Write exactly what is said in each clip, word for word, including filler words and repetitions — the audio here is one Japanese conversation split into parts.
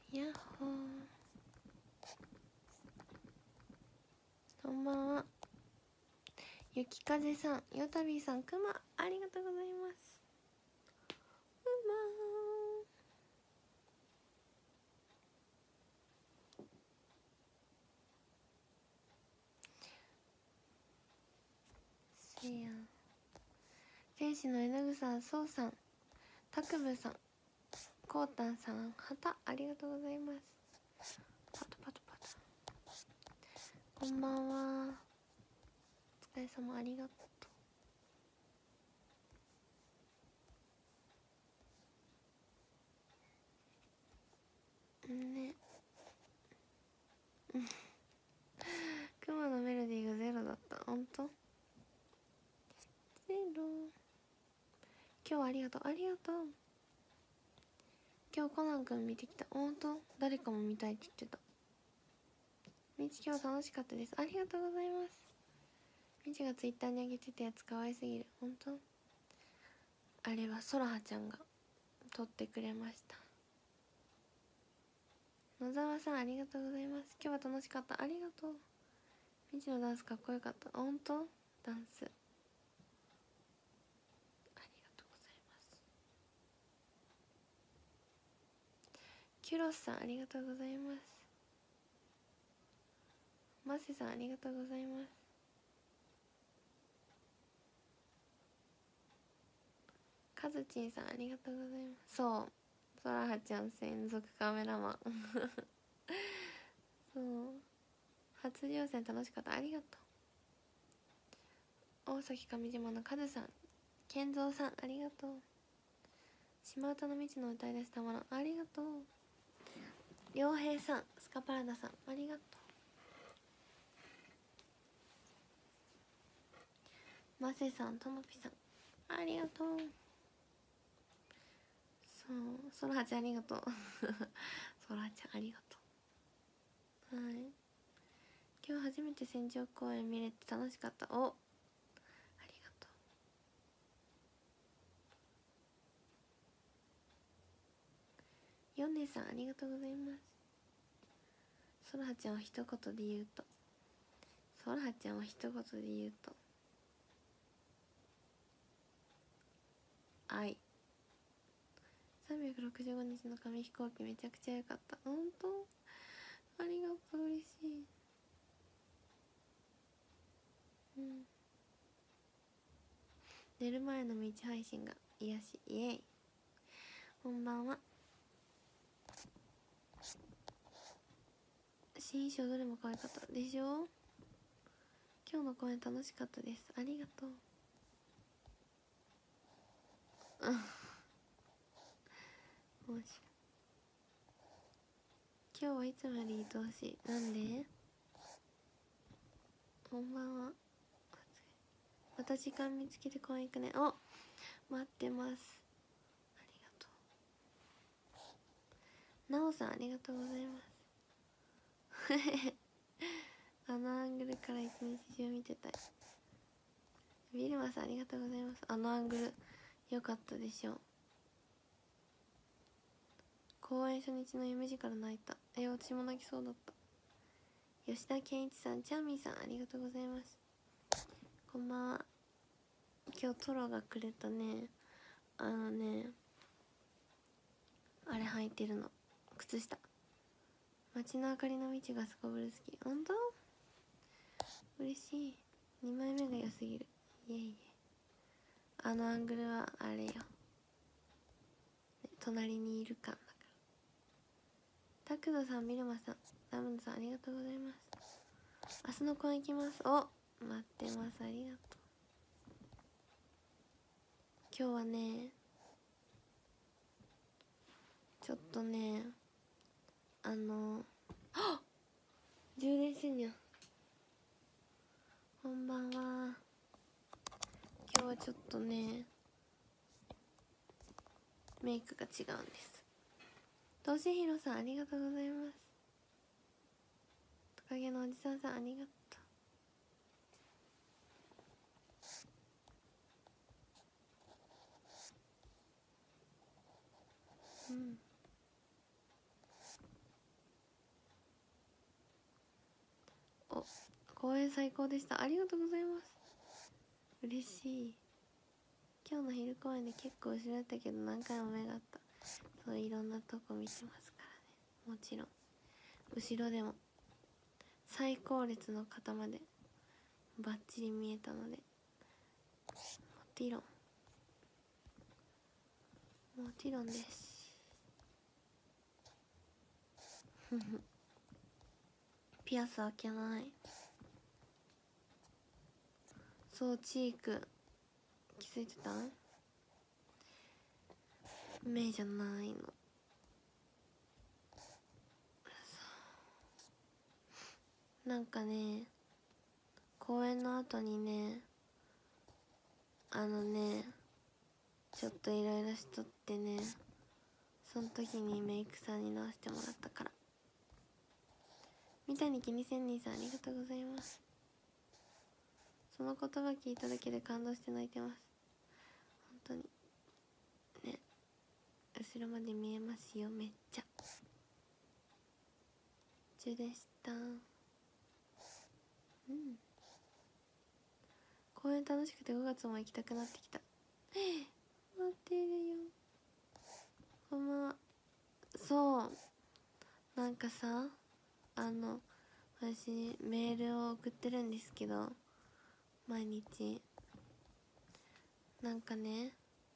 やっほー、こんばんは。ゆきかぜさん、よたびさん、くま、ありがとうございます。うまーせや天使の絵の具さん、そうさん、たくぶさん、こうたんさん、はた、ありがとうございます。パタパタパタ、こんばんは。お疲れ様、ありがとうね。クマのメロディーがゼロだった。ほんとゼロ。今日はありがとう、ありがとう。今日コナンくん見てきた。ほんと誰かも見たいって言ってた。みち今日楽しかったです。ありがとうございます。みちがツイッターに上げてたやつ可愛すぎる。ほんとあれはそらはちゃんが撮ってくれました。野沢さん、ありがとうございます。今日は楽しかった。ありがとう。みちのダンスかっこよかった。ほんとダンスありがとうございます。キュロスさん、ありがとうございます。マセさん、ありがとうございます。カズチンさん、ありがとうございます。そうそらはちゃん専属カメラマンそう初乗船楽しかった。ありがとう。大崎上島のカズさん、健三さん、ありがとう。島唄の未知の歌い出したもの、ありがとう。良平さん、スカパラダさん、ありがとう。マセさん、ともぴさん、ありがとう。そうそらはちゃん、ありがとうそらはちゃん、ありがとう。はい、今日初めて戦場公演見れて楽しかった。お、ありがとう。ヨネさん、ありがとうございます。そらはちゃんは一言で言うとそらはちゃんは一言で言うと愛。さんびゃくろくじゅうごにちの紙飛行機めちゃくちゃ良かった。ほんとありがとう、嬉しい。うん、寝る前の道配信が癒し、イエイ。こんばんは。新衣装どれも可愛かったでしょ。今日の公演楽しかったです。ありがとう。面白い。今日はいつもより愛おしい。なんで？こんばんは。また時間見つけて公園行くね。お、待ってます。ありがとう。なおさん、ありがとうございますあのアングルから一日中見てたい。ビルマさん、ありがとうございます。あのアングル良かったでしょ。公演初日の夢路から泣いた。え、私も泣きそうだった。吉田健一さん、チャーミーさん、ありがとうございます。こんばんは。今日トロがくれたね、あのね、あれ履いてるの、靴下。街の明かりの道がすこぶる好き。ほんと嬉しい。にまいめが良すぎる。いえいえ。あのアングルはあれよ、隣にいる感だから。タクドさん、ビルマさん、ラムンさん、ありがとうございます。明日の公演行きます。お、待ってます。ありがとう。今日はね、ちょっとね、あのあっ、充電してんじゃん。こんばんは。今日はちょっとね、メイクが違うんです。としひろさん、ありがとうございます。トカゲのおじさんさん、ありがとう。うん、 公演最高でした。ありがとうございます。嬉しい。今日の昼公演で結構後ろだったけど何回も目があった。そう、いろんなとこ見てますからね。もちろん後ろでも最高列の方までバッチリ見えたので、もちろんもちろんですピアス開けない。そう、チーク気づいてた？目じゃないの。なんかね、公演の後にね、あのねちょっとイライラしとってね、その時にメイクさんに直してもらったから。三谷気にせんにんさん、ありがとうございます。その言葉聞いただけで感動して泣いてます。本当にね、後ろまで見えますよ、めっちゃ。中でした。うん、公園楽しくてごがつも行きたくなってきた。待ってるよ。こんばんは。そう、なんかさ、あの私メールを送ってるんですけど、毎日なんかね、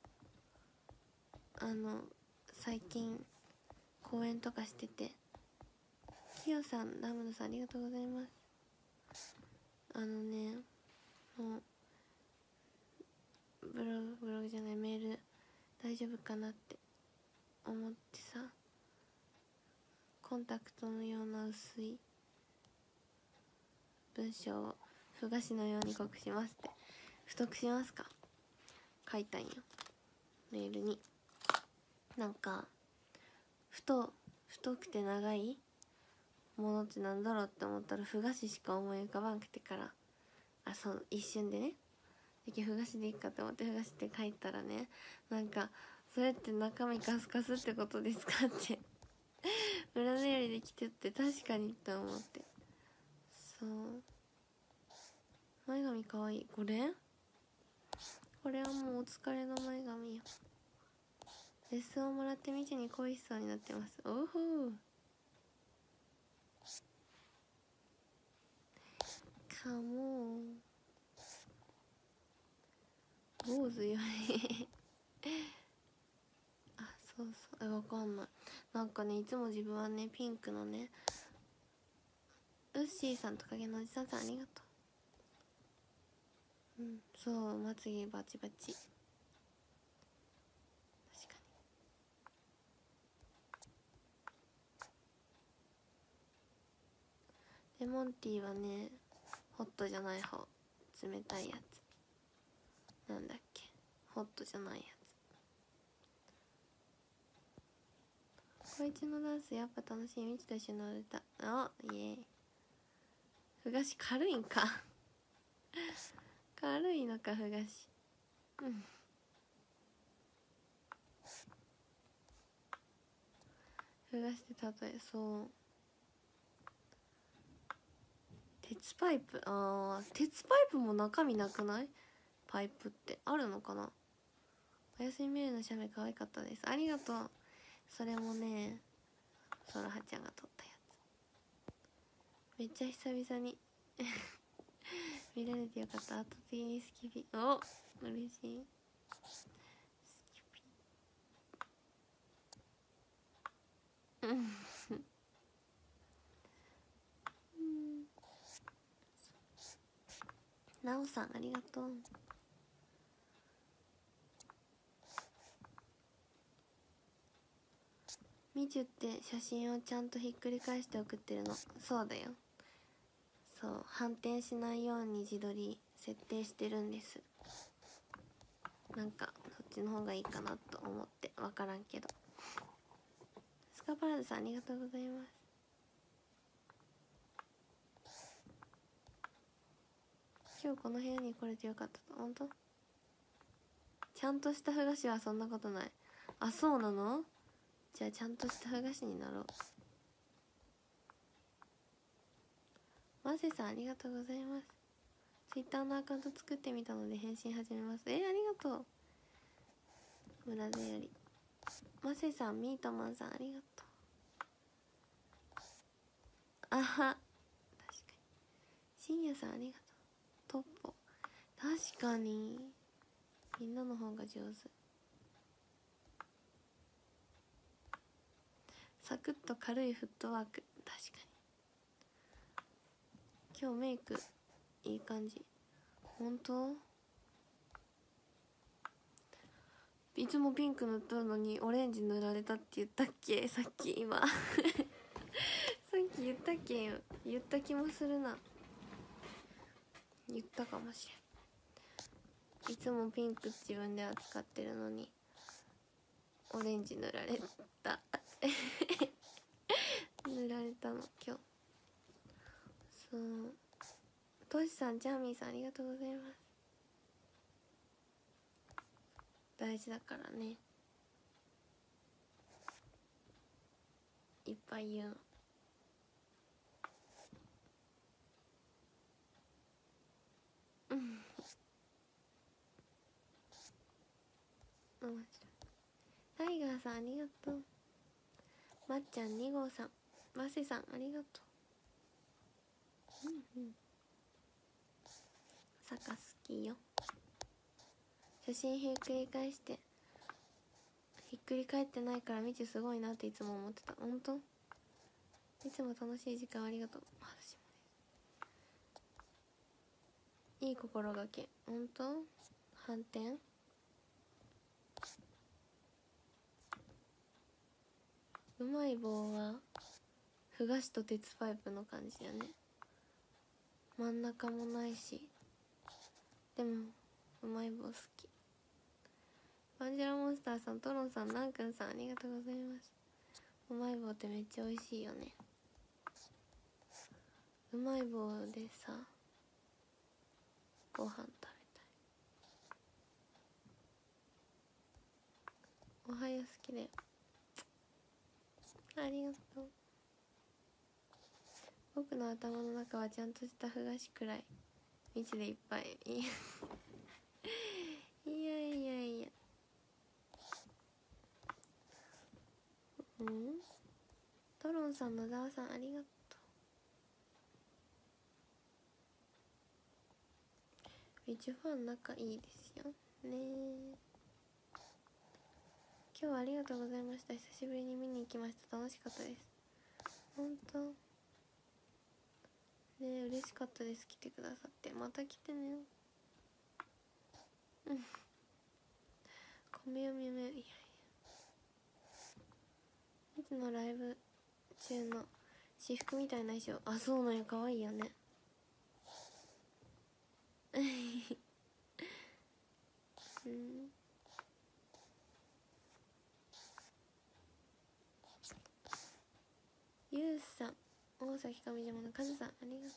あの最近公演とかしてて、きよさん、ラムドさん、ありがとうございます。あのね、もうブログブログじゃない、メール大丈夫かなって思ってさ、コンタクトのような薄い文章をふ菓子のように濃くしますって、太くしますか書いたんよ、メールに。なんか太太くて長いものってなんだろうって思ったらふ菓子しか思い浮かばんくてから、あ、そう、一瞬でね、できふ菓子でいいかって思ってふ菓子って書いたらね、なんかそれって中身カスカスってことですかって裏メールで来てって、確かにって思って。そう、前髪かわいい。これこれはもうお疲れの前髪よ。レッスンをもらってみちに恋しそうになってます。おほー、かも坊主よりあ、そうそう、え、わかんない。なんかね、いつも自分はね、ピンクのね、ウッシーさんと影のおじさんさん、ありがとう。うん、そう、まつげバチバチ。確かに。レモンティーはね、ホットじゃない方、冷たいやつ。なんだっけ、ホットじゃないやつ。こいつのダンスやっぱ楽しい。みちと一緒に踊れた。あ、イエーイ。ふ菓子軽いんか軽いのか、ふ菓子。うん、ふ菓子って例え、そう、鉄パイプ。あー、鉄パイプも中身なくない？パイプってあるのかな。おやすみメールの写メ可愛かったです。ありがとう。それもね、ソラハちゃんが撮ったやつ。めっちゃ久々に見られてよかった。後的にスキピ、お、嬉しい。スキピうんなおさん、ありがとう。みちゅって写真をちゃんとひっくり返して送ってるの。そうだよ。そう、反転しないように自撮り設定してるんです。なんかそっちの方がいいかなと思って、分からんけど。スカパラーズさん、ありがとうございます。今日この部屋に来れてよかったと。ほんと？ちゃんとしたふ菓子はそんなことない。あ、そうなの？じゃあちゃんとしたふ菓子になろう。 マセさんありがとうございます。ツイッターのアカウント作ってみたので返信始めます。えー、ありがとう。村でよりマセさん、ミートマンさんありがとう。あは、確かに。深夜さんありがとう。トッポ、確かにみんなの方が上手。サクッと軽いフットワーク、確かに。今日メイクいい感じ。本当？いつもピンク塗っとるのにオレンジ塗られたって言ったっけ、さっき今さっき言ったっけ、言った気もするな。言ったかもしれん。いつもピンク自分で扱ってるのにオレンジ塗られた塗られたの今日。そう、トシさん、ジャーミーさんありがとうございます。大事だからね、いっぱい言うの。うん面白い。タイガーさんありがとう。まっちゃんに号さん、マセさんありがとう。うんうん、坂好きよ。写真ひっくり返してひっくり返ってないからみちすごいなっていつも思ってた。ほんと？いつも楽しい時間ありがとう。私もいい心がけ。ほんと？反転？うまい棒はふ菓子と鉄パイプの感じやね。真ん中もないし、でもうまい棒好き。バンジェラモンスターさん、トロンさん、ナンくんさんありがとうございます。うまい棒ってめっちゃ美味しいよね。うまい棒でさご飯食べたい。おはよう好きだよ。ありがとう。僕の頭の中はちゃんとしたふ菓子くらい未知でいっぱい。いやいやいやいや、うん、トロンさん、野沢さんありがとう。ビチュファン仲いいですよね。今日はありがとうございました。久しぶりに見に行きました。楽しかったです。ほんとね、嬉しかったです。来てくださって。また来てね。うん。米読みめ、いやいや、いつのライブ中の私服みたいな衣装。あ、そうなんや、かわいいよね。うん、ゆうさん、大崎上島のカズさんありがと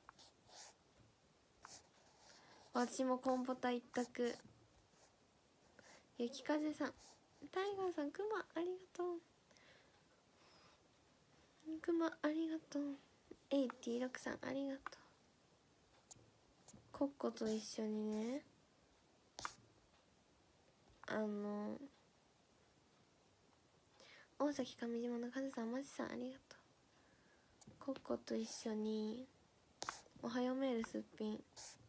う。私もコンポタ一択。雪風さん、タイガーさん、クマありがとう。クマありがとう。エイティろくさんありがとう。コッコと一緒にね、あの大崎上島のカズさん、マジさんありがとう。コッコと一緒におはようメールすっぴん。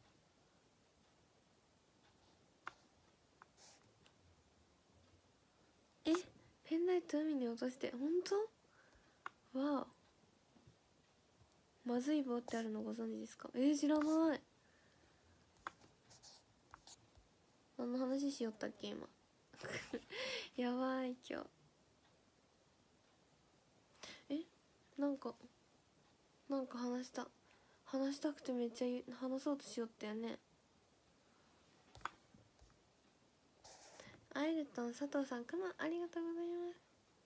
え、ペンライト海に落として、ほんと？わあ、まずい棒ってあるのご存知ですか？えー、知らない。何の話しよったっけ今やばい今日。え、なんかなんか話した話したくてめっちゃ話そうとしよったよね。アイルトン、佐藤さん、くまありがとうございます。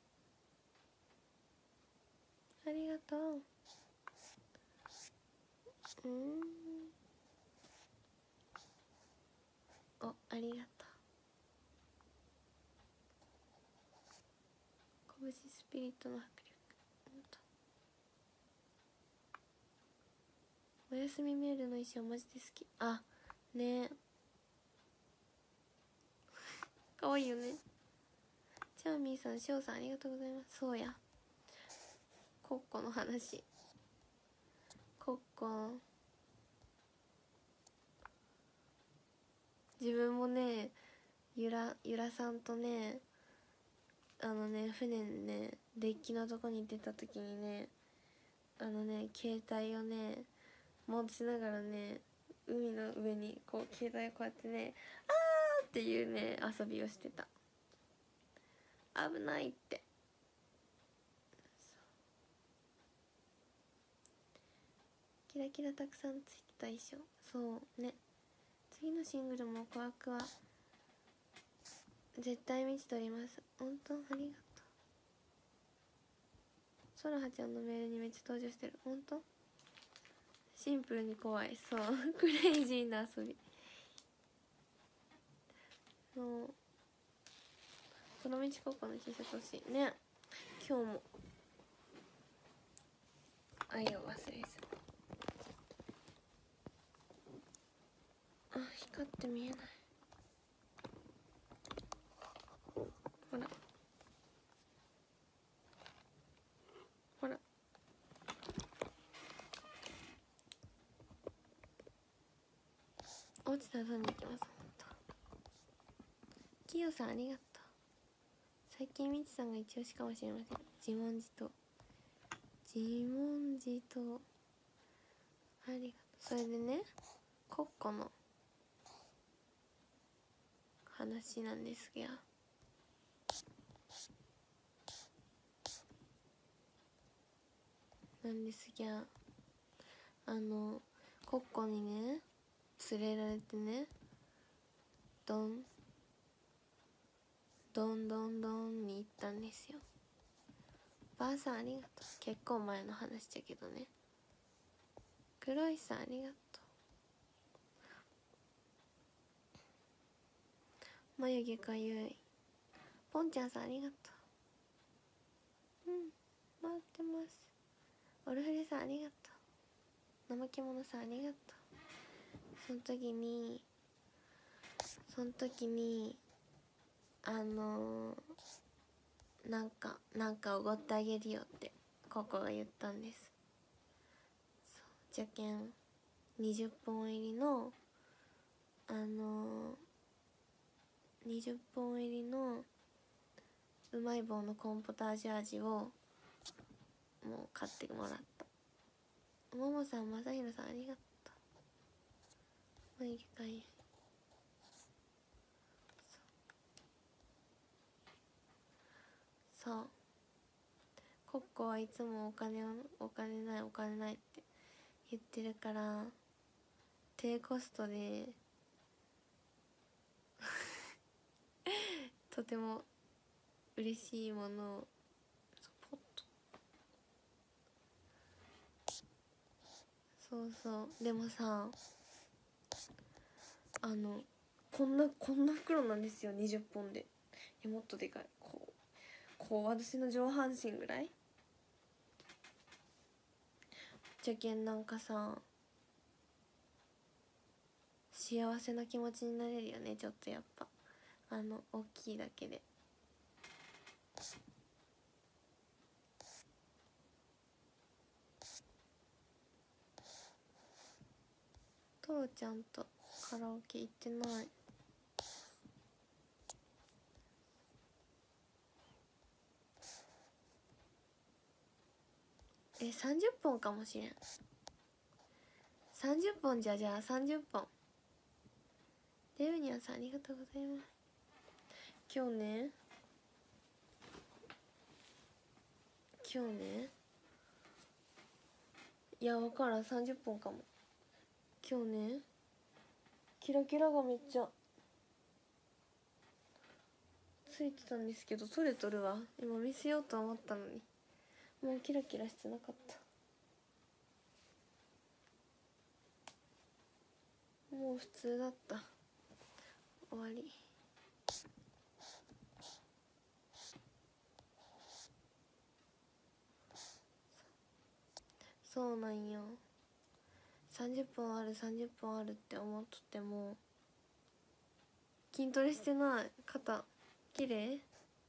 ありがとう。うん、お、ありがとう。拳スピリットの迫力。 おやすみメールの衣装マジで好き。あねえかわいいよね。チャーミーさん、ショウさんありがとうございます。そうやコッコの話。コッコ自分もねゆらゆらさんとねあのね船ねデッキのとこに出た時にねあのね携帯をね持ちながらね海の上にこう携帯をこうやってねあーっていうね遊びをしてた。危ないって。キラキラたくさんついてた衣装。そうね次のシングルも琥珀は絶対見ちとります。本当ありがとう。ソラハちゃんのメールにめっちゃ登場してる。本当シンプルに怖い。そうクレイジーな遊び。もうこの道ココの T シャツ欲しいね。今日も愛を忘れず。あ光って見えない。ほらほら落ちたら取りに行きます。ほんとキヨさんありがとう。最近みちさんが一押しかもしれません。自問自答自問自答ありがとう。それでねコッコの話なんですがなんですがあのコッコにね連れられてねドンドンドンドンに行ったんですよ。ばあさんありがとう。結構前の話だけどね。黒石さんありがとう。眉毛かゆい。ポンちゃんさんありがとう。うん待ってます。オルフレさんありがとう。怠け者さんありがとう。その時にその時にあのー、なんかなんかおごってあげるよってココが言ったんです。そうじゃけんにじゅっぽん入りのあのー、にじゅっぽん入りのうまい棒のコーンポタージュ味をもう買ってもらった。ももさんまさひろさんありがとう。眉毛かゆい。そうコッコはいつもお金をお金ないお金ないって言ってるから低コストでとても嬉しいものをポッとそうそうでもさあのこんなこんな袋なんですよ。にじゅっぽんで。いやもっとでかい。こうこう私の上半身ぐらいじゃけんなんかさ幸せな気持ちになれるよね。ちょっとやっぱあの大きいだけで。父ちゃんとカラオケ行ってない。えさんじゅっぽんかもしれん。さんじゅっぽんじゃじゃあさんじゅっぽん。デブニャンさんありがとうございます。今日ね今日ねいや分からんさんじゅっぽんかも。今日ねキラキラがめっちゃついてたんですけど取れとるわ。今見せようと思ったのにもうキラキラしてなかった。もう普通だった。終わり。そうなんよ。 さんじゅっぷんあるさんじゅっぷんあるって思っとっても筋トレしてない。肩綺麗、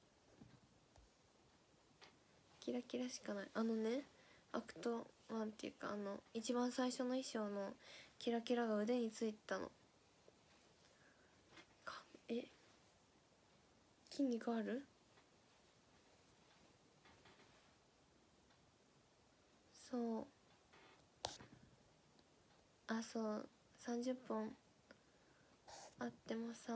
キラキラしかない。あのね、アクトワンっていうか、あの一番最初の衣装のキラキラが腕についたの。え、筋肉ある？そう、あ、そうさんじゅっぽんあってもさ、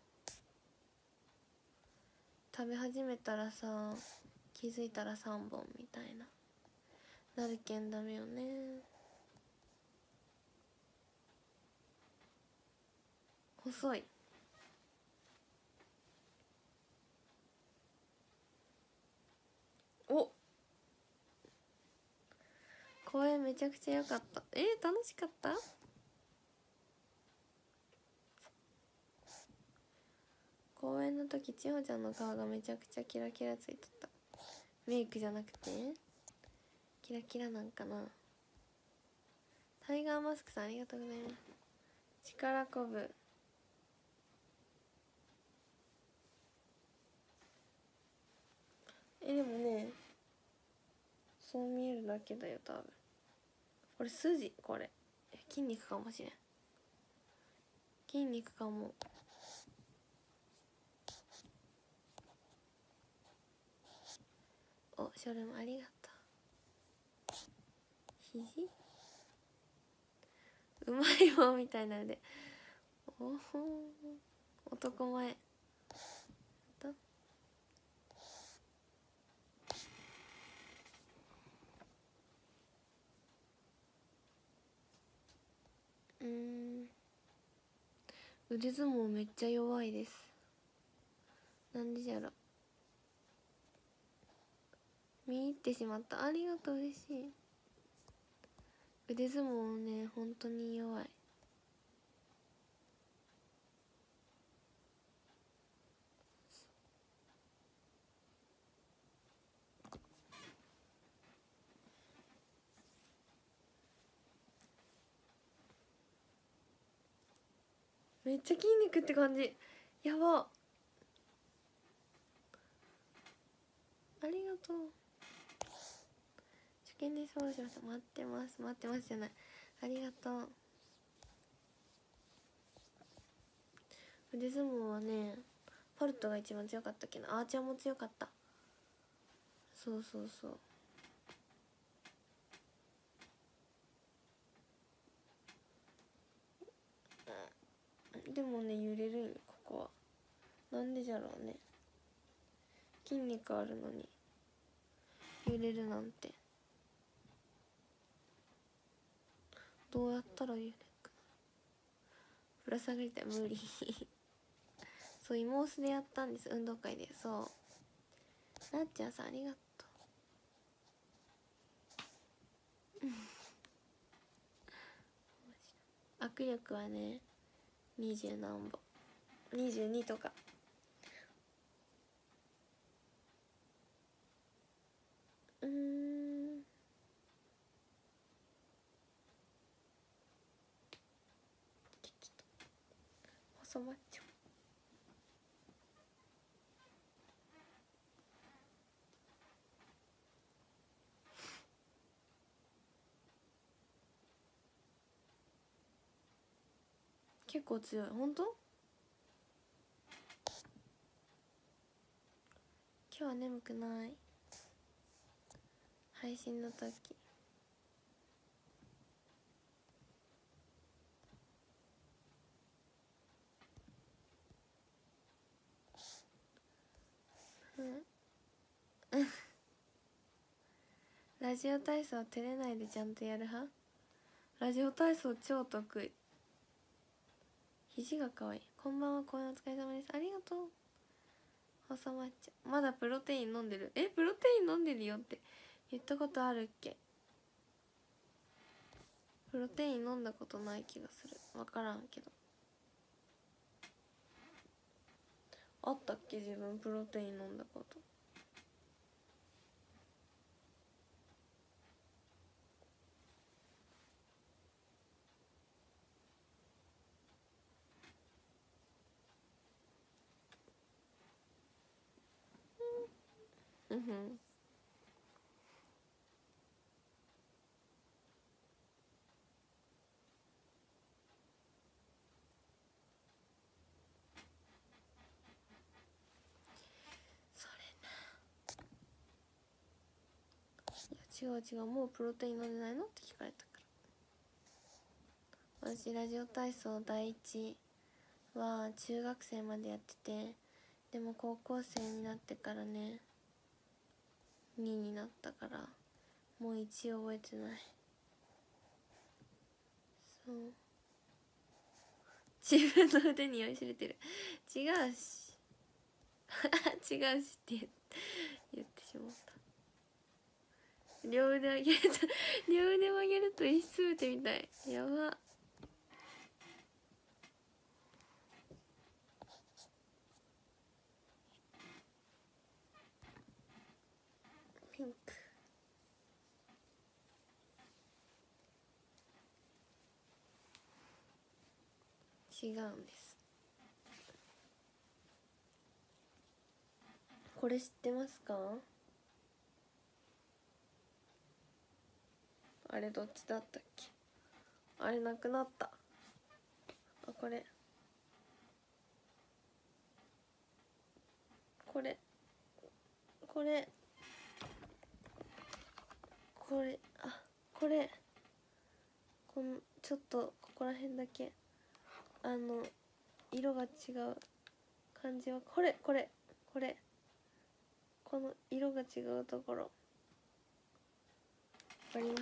食べ始めたらさ気づいたらさんぼんみたいななるけんダメよね。細い。お、公園めちゃくちゃ良かった。えー、楽しかった。公園の時千穂ちゃんの顔がめちゃくちゃキラキラついとった。メイクじゃなくてキラキラなんかな。タイガーマスクさんありがとうございます。力こぶ。え、でもね、そう見えるだけだよ多分。これ筋、これ筋肉かもしれん。筋肉かも。お、ショルムありがとう。肘うまい棒みたいな腕。おほー、男前。とうーん、腕相撲めっちゃ弱いです。なんでじゃろ。見入ってしまった。ありがとう、嬉しい。腕相撲ね、本当に弱い。めっちゃ筋肉って感じ。やば。ありがとう。初見でそうしました。待ってます、待ってますじゃない。ありがとう。腕相撲はね、ファルトが一番強かったけど、アーチャーも強かった。そうそうそう。でもね、揺れるんよここは。なんでじゃろうね。筋肉あるのに揺れるなんて。どうやったら揺れるかな。ぶら下がりたい、無理そう、妹スでやったんです、運動会で。そうなっちゃんさんありがとう握力はね、にじゅう何ぼにじゅうにとか。うーん、細マッチョ。結構強い。本当？今日は眠くない。配信の時うんラジオ体操照れないでちゃんとやる派。ラジオ体操超得意。肘が可愛い。こんばんは、公演お疲れ様です。ありがとう。細マッチョ。まだプロテイン飲んでる。え、プロテイン飲んでるよって言ったことあるっけ。プロテイン飲んだことない気がする。分からんけど。あったっけ、自分プロテイン飲んだこと。 うんそれな。いや違う違う、もうプロテイン飲んでないのって聞かれたから。私ラジオ体操第一は中学生までやってて、でも高校生になってからねにになったからもういち覚えてない。そう、自分の腕に酔いしれてる。違うし違うしって言ってしまった。両腕上げると両腕曲げると石つぶてみたい。やば。ピンク違うんです。これ知ってますか？あれどっちだったっけ？あれなくなった。あ、これこれこれこれあこれこのちょっとここら辺だけあの色が違う感じはこれこれこれこの色が違うところわかります？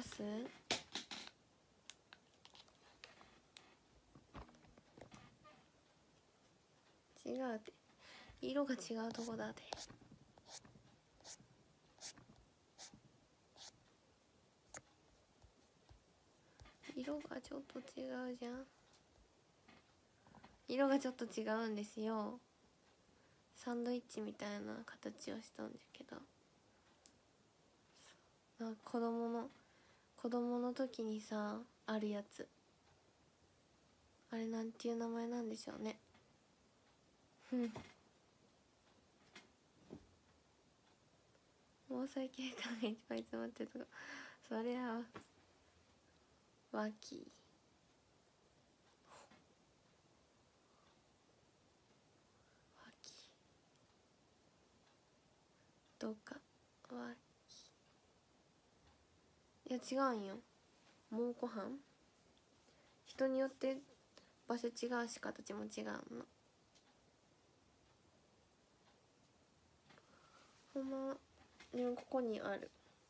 違うって色が違うとこだって。色がちょっと違うじゃん。色がちょっと違うんですよ。サンドイッチみたいな形をしたんだけど、なんか子供の子供の時にさあるやつ、あれなんていう名前なんでしょうね。うん毛細血管がいっぱい詰まってるとか、それはワキワキどうかワキ、いや違うんよ。蒙古斑、人によって場所違うし形も違うの。ほんまでもここにある。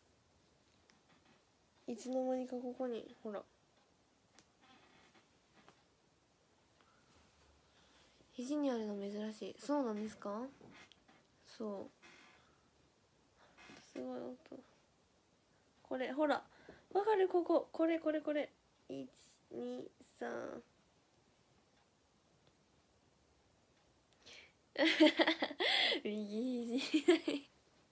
いつの間にかここにほら肘にあるの珍しい。そうなんですか？そうすごい音。これほらわかる、こここれこれこれいちにさん右肘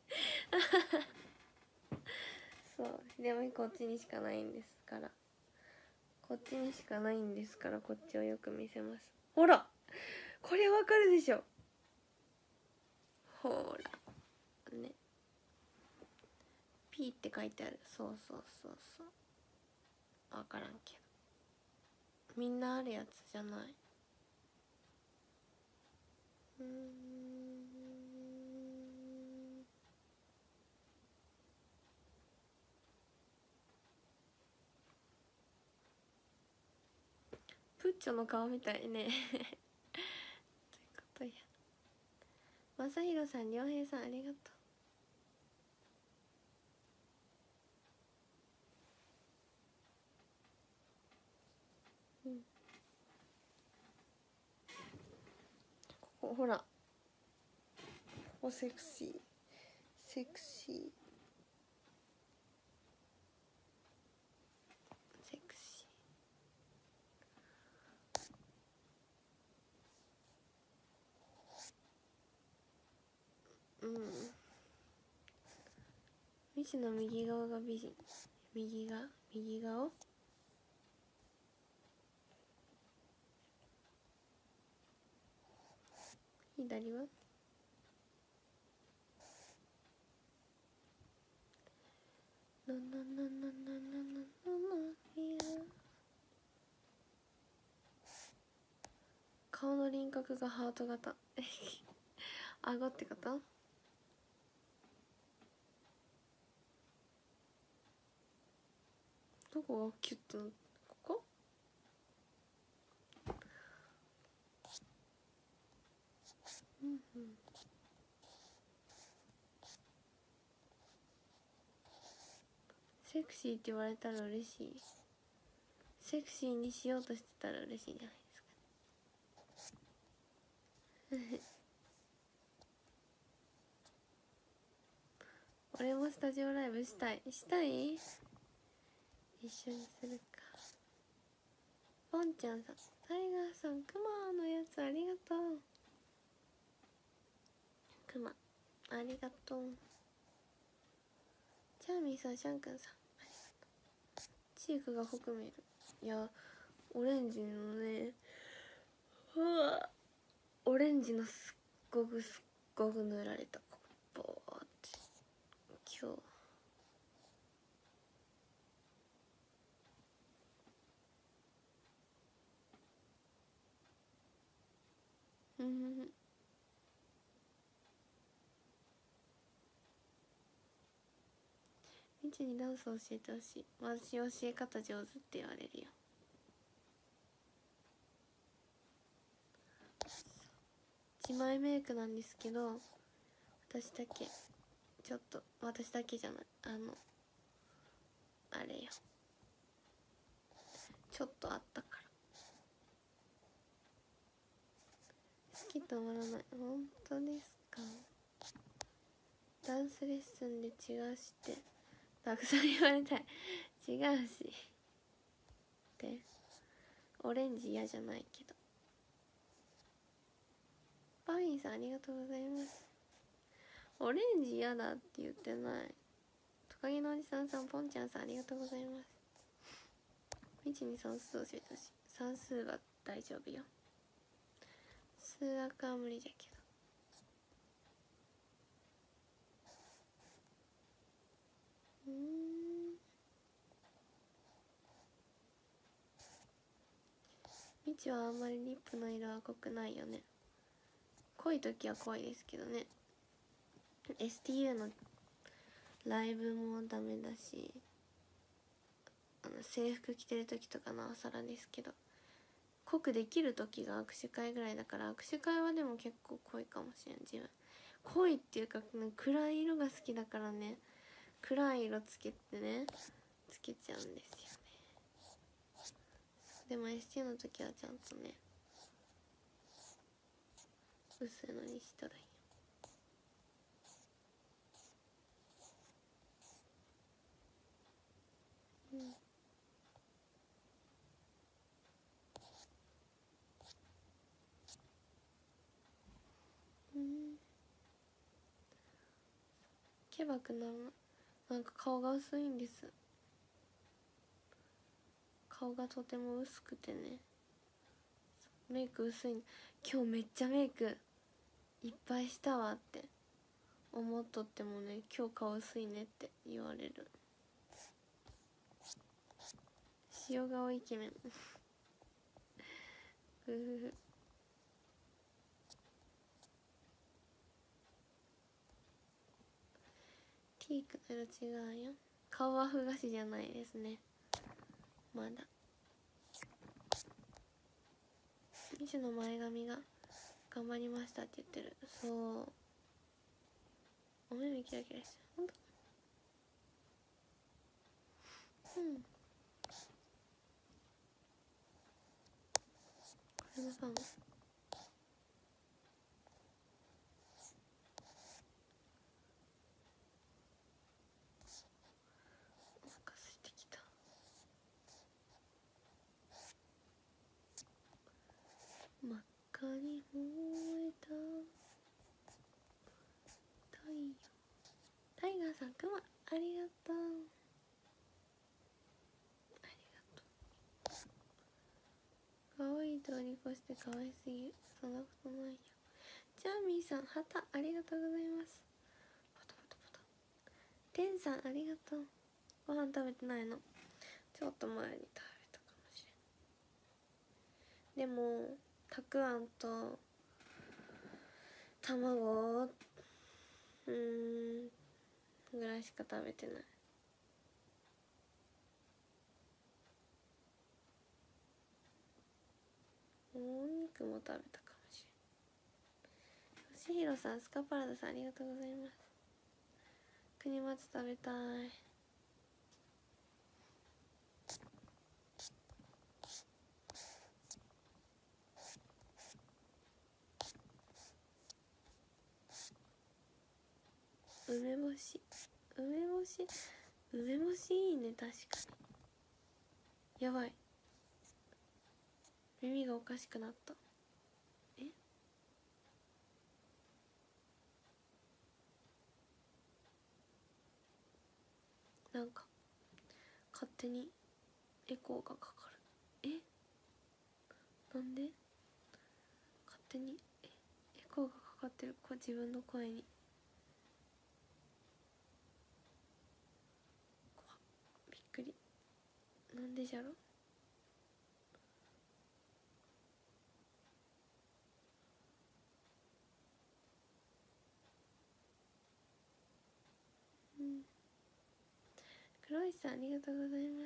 そうでもこっちにしかないんですから、こっちにしかないんですからこっちをよく見せます。ほらこれわかるでしょ。ほらね、 P って書いてある。そうそうそうそう、わからんけどみんなあるやつじゃない。うーんプッチョの顔みたいねということや。まさひろさん、りょうへいさんありがとう。うん、ここほらここセクシーセクシーセクシー。うんミシの右側が美人。右が右顔左はななななななななないや顔の輪郭がハート型顎ってこと？どこがキュッとなってここ？うんうん。セクシーって言われたら嬉しい。セクシーにしようとしてたら嬉しいんじゃないですか。俺もスタジオライブしたい。したい？一緒にするか。ポンちゃんさん、タイガーさん、クマのやつありがとう。クマありがとう。チャーミーさん、シャンクンさんありがとう。チークが濃く見える。いやオレンジのね、うわオレンジのすっごくすっごく塗られたボーって今日うんみちにダンス教えてほしい。私教え方上手って言われるよ。自前メイクなんですけど、私だけちょっと私だけじゃない、あのあれよ、ちょっとあったから好き止まらない。本当ですか？ダンスレッスンで違うしってたくさん言われたい。違うしってオレンジ嫌じゃないけど。パインさんありがとうございます。オレンジ嫌だって言ってない。トカゲのおじさんさん、ポンちゃんさんありがとうございます。みちに算数教えてほしい。算数は大丈夫よ。数学は無理だけど。うーんみちはあんまりリップの色は濃くないよね。濃い時は濃いですけどね。 エスティーユー のライブもダメだし、あの制服着てる時とかなおさらですけど、濃くできる時が握手会ぐらいだから、握手会はでも結構濃いかもしれん。自分濃いっていうか、ね、暗い色が好きだからね、暗い色つけてねつけちゃうんですよね。でも エスティー の時はちゃんとね薄いのにしたらいいよ。うんうんケバくならない。なんか顔が薄いんです。顔がとても薄くてね、メイク薄い。今日めっちゃメイクいっぱいしたわって思っとってもね、今日顔薄いねって言われる。塩顔イケメンふふふ。ピークの色違うよ。顔はふがしじゃないですね、まだ。西の前髪が頑張りましたって言ってる。そう、お目目キラキラしてる。ほんとうんこれもそうね。お腹空いてきた。真っ赤に燃えた太陽。タイガーさん、くまありがとう。ありがとう。可愛い通り越して可愛すぎる。そんなことないよ。ジャーミーさん、旗ありがとうございます。パタパタパタ。テンさんありがとう。 ご飯食べてないの。ちょっと前に食べたかもしれん。でもたくあんと卵うーんぐらいしか食べてない。お肉も食べたかもしれん。よしひろさん、スカパラダさん、ありがとうございます。国松食べたい。梅干し梅干し梅干しいいね。確かに。やばい、耳がおかしくなった。えなんか勝手にエコーがかかる。えなんで勝手にえエコーがかかってる。こ自分の声に。怖っ、びっくり。なんでじゃろ。うん。黒石さん、ありがとうございます。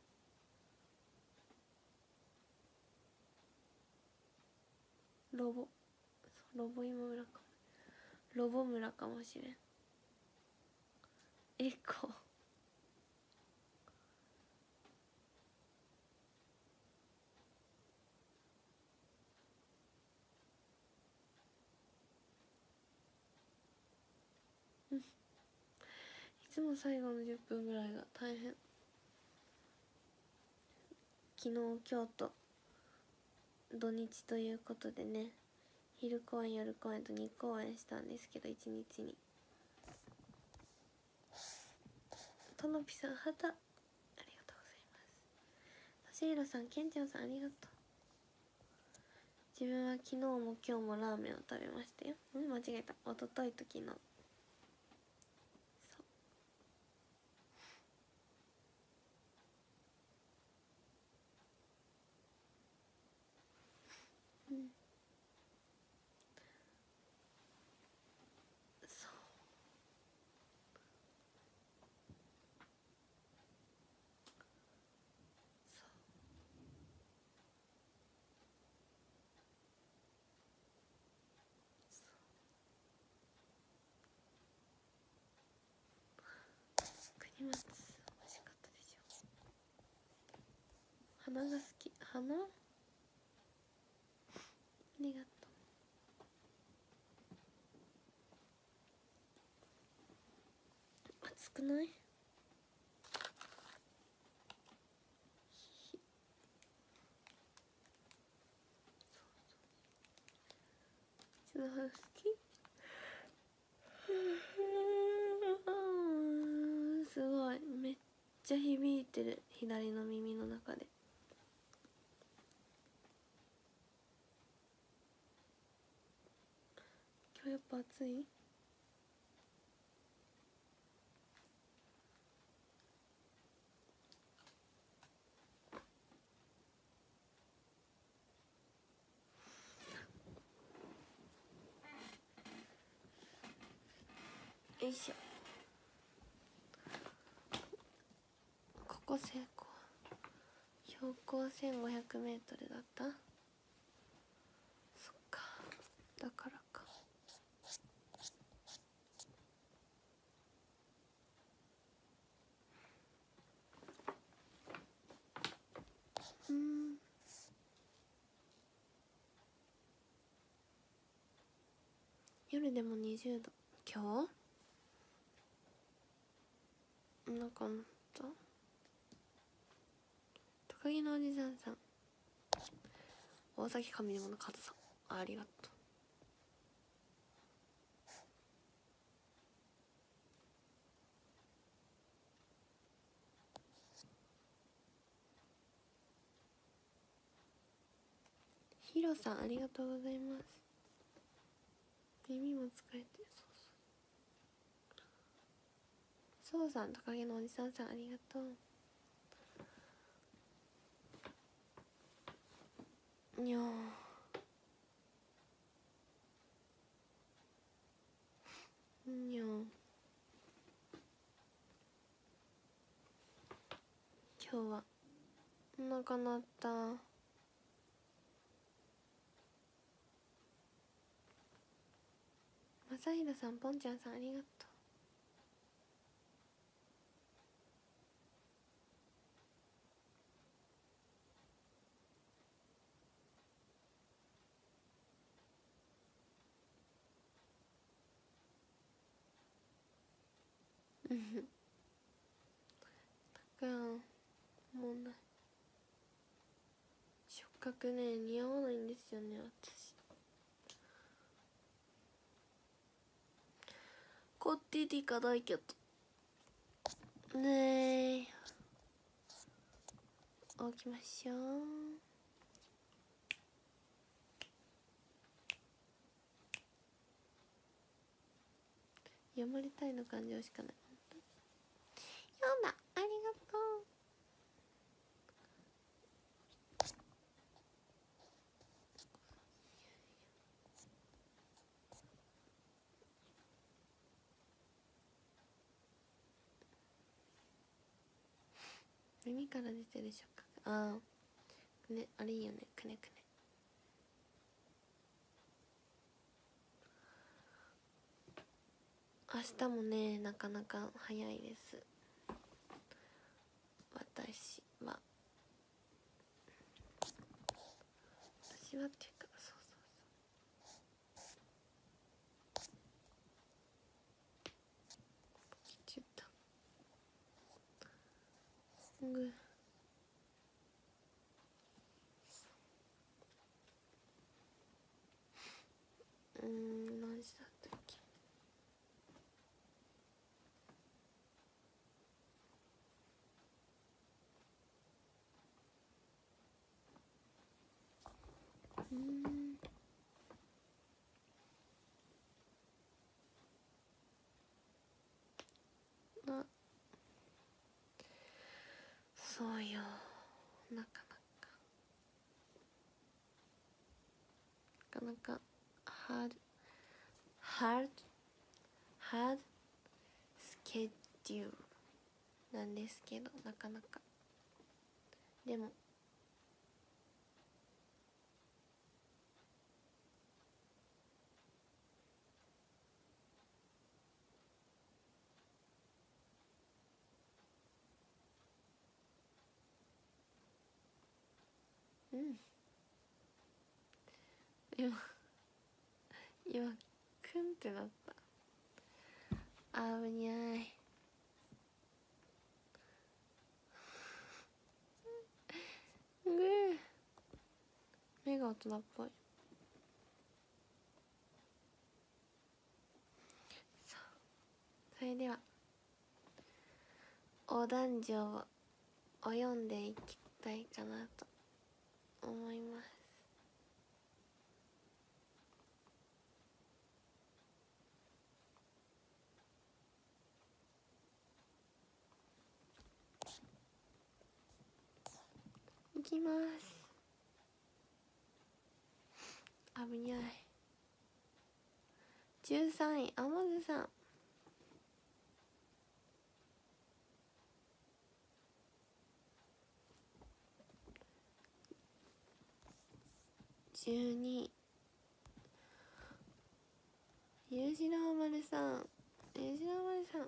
ロボロボ今村かも。ロボ村かもしれん。エコーいつも最後のじゅっぷんぐらいが大変。昨日今日と土日ということでね、昼公演夜公演とに公演したんですけど、いちにちに。とのぴさん、はたありがとうございます。としひろさん、けんちゃんさん、ありがとう。自分は昨日も今日もラーメンを食べましたよ。うん間違えた。一昨日と昨日。そううんそう国松美味しかったでしょ。花が好き。花ありがとう。暑くない？うちの花好き。すごいめっちゃ響いてる、左の耳の中で。今日やっぱ暑い？よいしょ。ここ成功。標高せんごひゃくメートルだった。そっか、だからか。うん夜でもにじゅうど。今日なんかあった高木のおじさんさん、大崎上沼の加藤さん、ありがとう。ヒロさん、ありがとうございます。耳も使えて、そうそうさん、トカゲのおじさんさん、ありがとう。にゃーにゃー。今日はお腹鳴った。まさひろさん、ぽんちゃんさん、ありがとう。うんふ。たくん、もうない。触覚ね、似合わないんですよね、私。こっちでいかないけど。ねえ。起きましょう。読まれたいの感情しかない。読んだ、ありがとう。耳から出てる触覚、ああね、あれいいよね、くねくね。明日もね、なかなか早いです、私は。私はっていうか、そうそうそう、ちょっとぐうーん、何時だったっけ。うーん、あ、そうよ、なかなかなかなかハードハードハードスケジュールなんですけど、なかなかでもうん、今今クンってなった。あぶにゃい。ぐー、目が大人っぽい。そう、それではお壇上を読んでいきたいかなと思います。いきます。あぶにゃい。じゅうさんい、あまずさん。じゅうにい、ゆうじろうまるさん。ゆうじろうまるさん。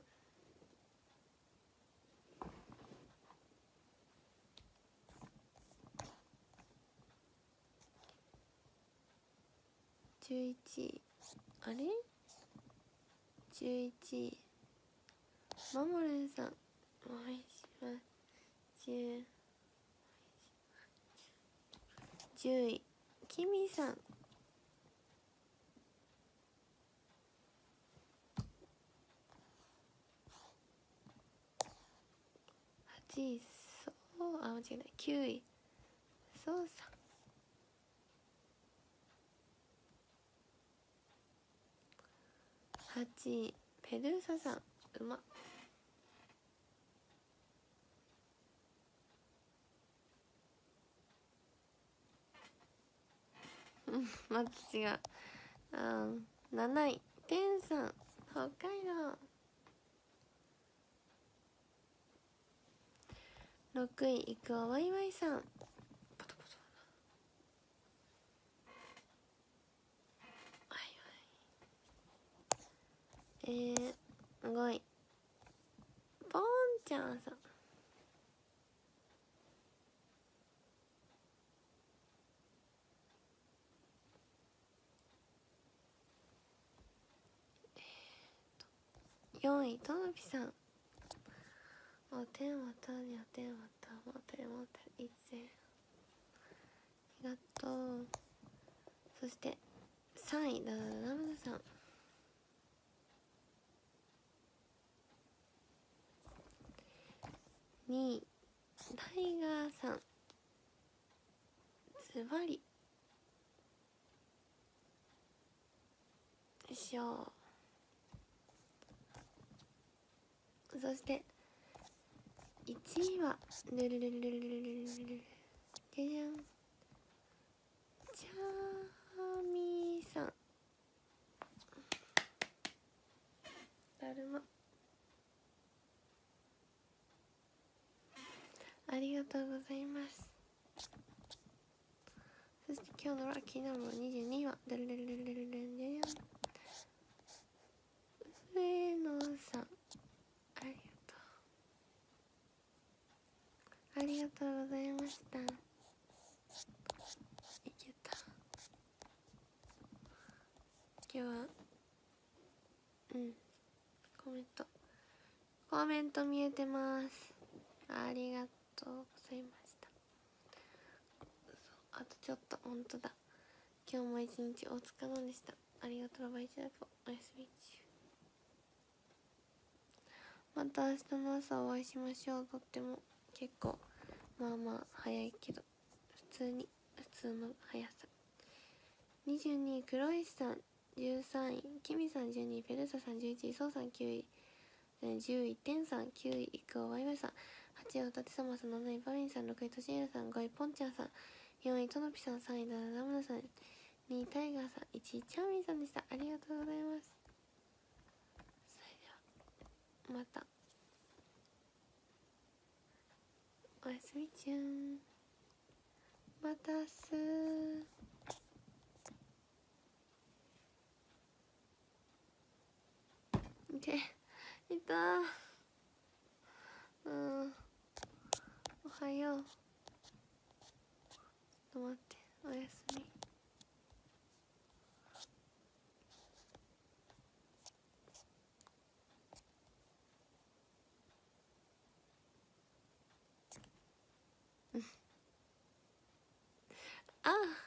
じゅういちい、あれじゅういちい、まもるんさん、お願いします。じゅう、じゅうい、きみさん。はちい、そう、あ、間違えない。きゅうい、そうさん。はちい、ペルーサさん、うま。 また違う。あなない、てんさん、北海道。ろくい、いくわわいわいさん。パタパタ。はいはい。えー、ごい、ポンちゃんさん。よんい、とのぴさん。おてんわたにゃてんわたもてもていつぜ。ありがとう。そしてさんい、ダダダダムダさん。にい、タイガーさん。ズバリ。よいしょ。そしていちいはルルルルルルルルルルルじゃじゃん、チャーミーさん。だるま、ありがとうございます。そして今日のラッキーナンバーにじゅうにはルルルルルルルルルじゃじゃん、上野さん。ありがとう、ありがとうございました。いけた。今日はうんコメントコメント見えてます。ありがとうございました。あとちょっと、ほんとだ。今日も一日お疲れ様でした。ありがとう。バイチャーポ、おやすみ中。また明日の朝お会いしましょう。とっても結構まあまあ早いけど普通に普通の速さ。にじゅうにい、黒石さん。じゅうさんい、キミさん。じゅうにい、ペルサさん。じゅういちい、ソウさん。きゅうい、じゅうい、テンさん。きゅうい、イクオワイワイさん。はちい、おたてさまさん。なない、パミンさん。ろくい、トシエルさん。ごい、ポンちゃんさん。よんい、トノピさん。さんい、ダダダムナさん。にい、タイガーさん。いちい、チャーミンさんでした。ありがとうございます。それではまたおやすみちゅん。またすーでいた。うんおはよう。ちょっと待って、おやすみ。あ